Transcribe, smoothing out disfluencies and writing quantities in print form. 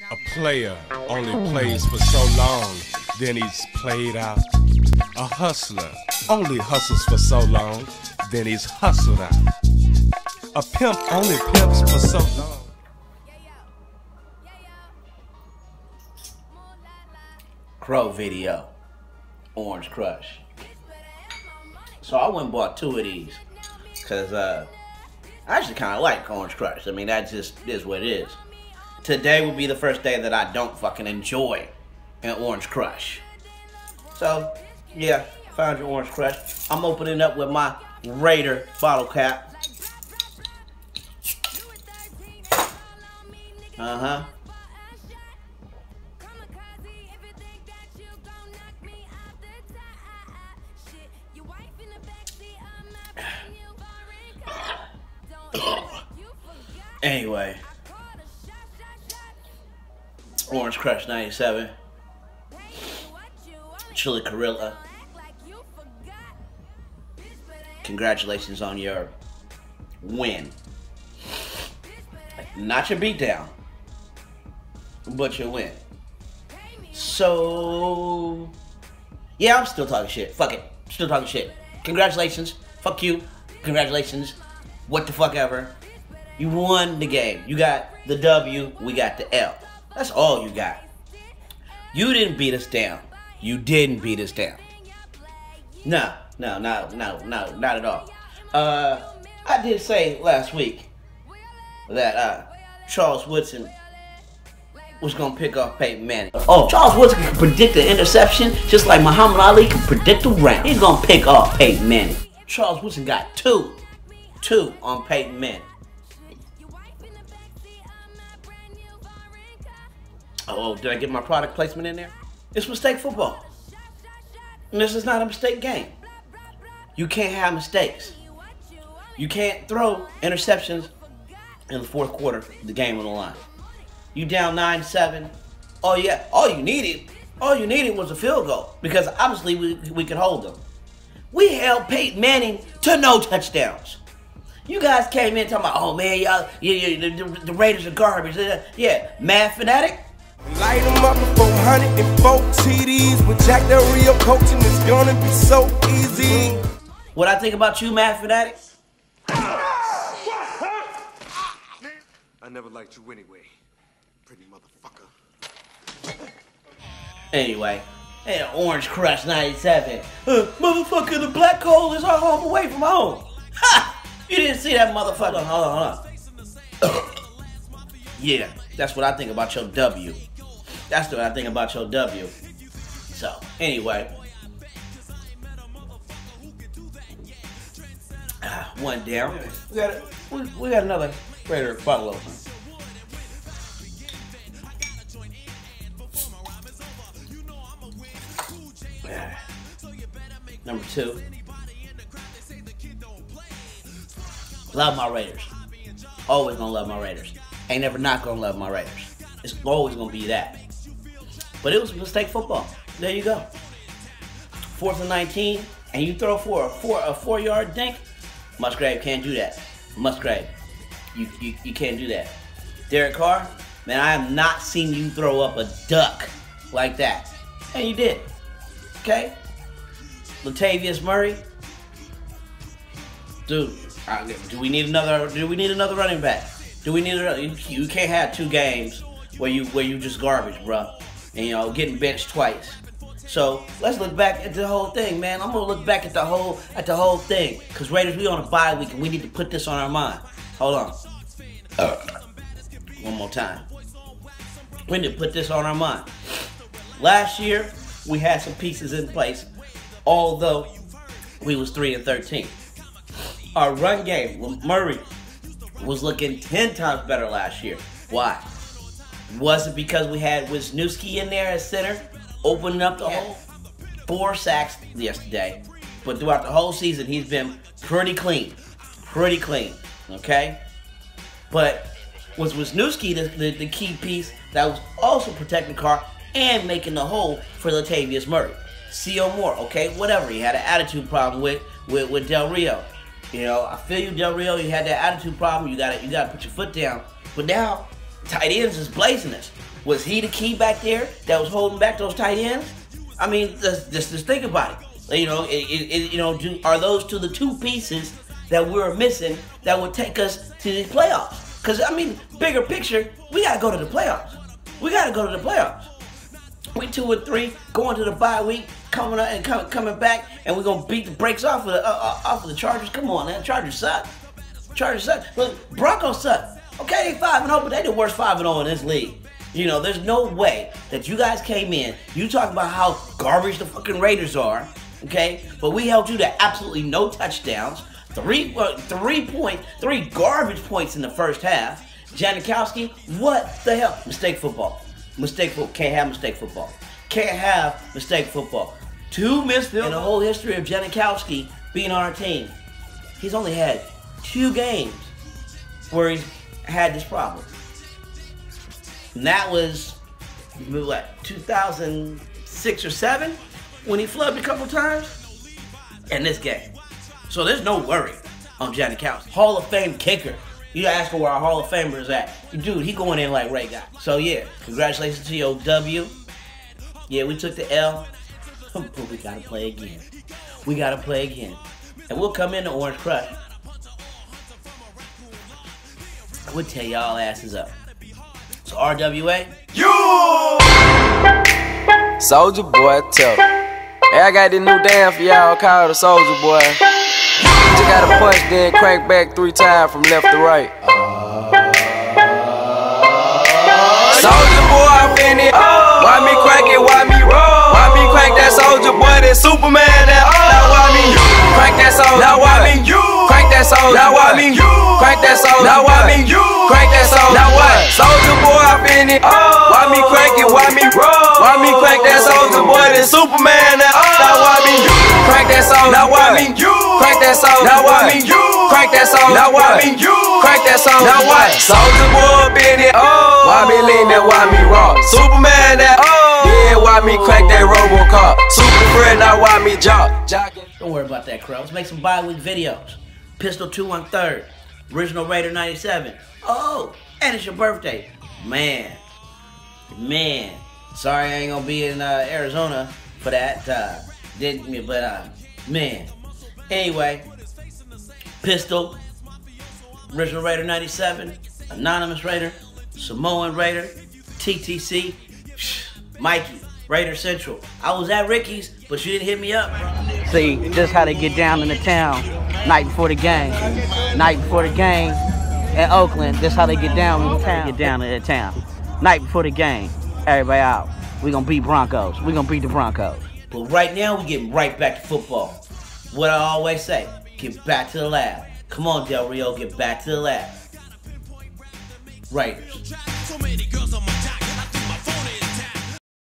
A player only plays for so long, then he's played out. A hustler only hustles for so long, then he's hustled out. A pimp only pimps for so long. Crow video, Orange Crush. So I went and bought 2 of these because I actually kind of like Orange Crush. I mean, that just is what it is. Today will be the first day that I don't fucking enjoy an Orange Crush. So, yeah, found your Orange Crush. I'm opening up with my Raider bottle cap. Uh-huh. Anyway, Orange Crush 97, Chili Gorilla. Congratulations on your win. Not your beatdown, but your win. So, yeah, I'm still talking shit. Fuck it. Still talking shit. Congratulations. Fuck you. Congratulations. What the fuck ever. You won the game. You got the W, we got the L. That's all you got. You didn't beat us down. You didn't beat us down. No, not at all. I did say last week that Charles Woodson was gonna pick off Peyton Manning. Oh, Charles Woodson can predict an interception just like Muhammad Ali can predict a round. He's gonna pick off Peyton Manning. Charles Woodson got two on Peyton Manning. Oh, did I get my product placement in there? It's mistake football. And this is not a mistake game. You can't have mistakes. You can't throw interceptions in the fourth quarter, the game on the line. You down 9-7. Oh yeah, all you needed was a field goal because obviously we could hold them. We held Peyton Manning to no touchdowns. You guys came in talking about, oh man, y'all, the Raiders are garbage. Yeah, Math Fanatic. Light them up with 404 TDs with Jack Del Rio coaching. It's gonna be so easy. What I think about you, Math Fanatic? I never liked you anyway, pretty motherfucker. Anyway, hey, Orange Crush 97. Motherfucker, the black hole is our home away from home. Ha! You didn't see that motherfucker. Hold on. Yeah, that's what I think about your W. That's what I think about your W. So, anyway. One down. We got another Raider bottle open. Number 2. Love my Raiders. Always gonna love my Raiders. Ain't never not gonna love my Raiders. It's always gonna be that. But it was mistake football. There you go. 4th and 19, and you throw for a 4-yard dink. Musgrave can't do that. Musgrave, you can't do that. Derek Carr, man, I have not seen you throw up a duck like that. And you did. Okay? Latavius Murray, dude. Do we need another running back? You can't have 2 games where you just garbage, bro, and getting benched twice. So let's look back at the whole thing, man. I'm gonna look back at the whole thing, cause Raiders, we on a bye week and we need to put this on our mind. Hold on, one more time. We need to put this on our mind. Last year we had some pieces in place, although we was 3-13. Our run game, Murray, was looking 10 times better last year. Why? Was it because we had Wisniewski in there as center, opening up the hole? 4 sacks yesterday, but throughout the whole season, he's been pretty clean, okay? But was Wisniewski the key piece that was also protecting Carr and making the hole for Latavius Murray? C.O. Moore, okay, whatever. He had an attitude problem with Del Rio. I feel you, Del Rio. You had that attitude problem. You gotta put your foot down. But now tight ends is blazing us. Was he the key back there that was holding back those tight ends? I mean, just think about it. You know, are those the two pieces that we're missing that would take us to the playoffs? Because, I mean, bigger picture, we got to go to the playoffs. We got to go to the playoffs. We 2-3, going to the bye week, coming back, and we're gonna beat the brakes off of the Chargers. Come on, man, Chargers suck. Chargers suck. Look, Broncos suck. Okay, they 5-0, but they the worst 5-0 in this league. You know, there's no way that you guys came in. You talk about how garbage the fucking Raiders are, okay? But we held you to absolutely no touchdowns. Three garbage points in the first half. Janikowski, what the hell? Mistake football. Mistake football. Can't have mistake football. Can't have mistake football. 2 missed field in the whole history of Janikowski being on our team. He's only had 2 games where he's had this problem. And that was, what, 2006 or 7 when he flubbed a couple times? And this game. So there's no worry on Janikowski. Hall of Fame kicker. You ask where our Hall of Famer is at. Dude, he going in like Ray got. So yeah, congratulations to your W. Yeah, we took the L, but we gotta play again. We gotta play again. And we'll come in the Orange Crush. We'll tear y'all asses up. So RWA. You! Soulja Boy, tough. Hey, I got this new dance for y'all called the Soulja Boy. You just gotta punch, then crank back 3 times from left to right. Soulja Boy, I'm in it. Why me crank it? Why me roll? Why me crank that Soulja Boy? That Superman? That now why me crank that Soulja? Now why me crank that Soulja? Now why me crank that Soulja? Now why me crank that Soulja? Now what? Soulja Boy, I'm in it. Why me crank it? Why me roll? Why me crank that Soulja Boy? That Superman? That now why me crank that Soulja? Now why me crank that Soulja? Now why me crank that Soulja? Now why me crank that Soulja? Now what? Soulja Boy, up in it. Why me lean that? Why me rock? Superman? That yeah, why me crank that RoboCop? Super friend, now why me jock? Don't worry about that, crowd. Let's make some bi-week videos. Pistol 2 1/3. Original Raider 97. Oh, and it's your birthday. Man. Sorry I ain't gonna be in Arizona for that. Man. Anyway, Pistol, Original Raider 97, Anonymous Raider, Samoan Raider, TTC, Mikey, Raider Central. I was at Ricky's, but you didn't hit me up, bro. See, this how they get down in the town, night before the game. Night before the game in Oakland, this how they get down in the town. Get down in the town. Night before the game, everybody out. We gonna beat Broncos. We gonna beat the Broncos. But right now, we getting right back to football. What I always say, get back to the lab. Come on, Del Rio, get back to the lab. Raiders.